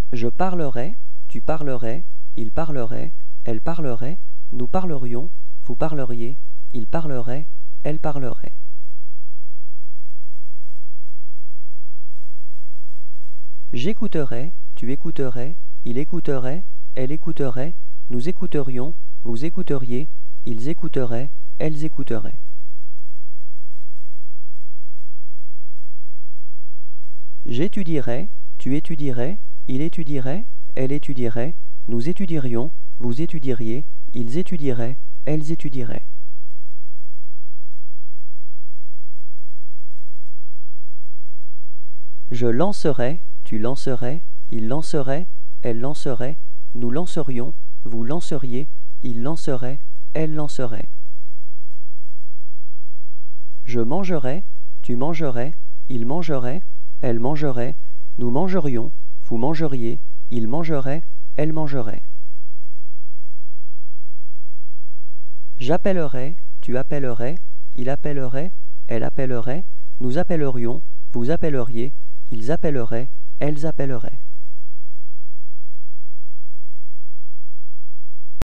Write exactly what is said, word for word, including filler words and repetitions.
Je parlerai, tu parlerais, il parlerait, elle parlerait, nous parlerions, vous parleriez, il parlerait, elle parlerait. J'écouterai, tu écouterais, il écouterait, elle écouterait, nous écouterions, vous écouteriez, ils écouteraient, elles écouteraient. J'étudierai, tu étudierais, il étudierait, elle étudierait, nous étudierions, vous étudieriez, ils étudieraient, elles étudieraient. Je lancerai, tu lancerais, il lancerait, elle lancerait, nous lancerions, vous lanceriez, il lancerait, elle lancerait. Je mangerai, tu mangerais, il mangerait, elle mangerait, nous mangerions, vous mangeriez, il mangerait, elle mangerait. J'appellerai, tu appellerais, il appellerait, elle appellerait, nous appellerions, vous appelleriez, ils appelleraient, elles appelleraient.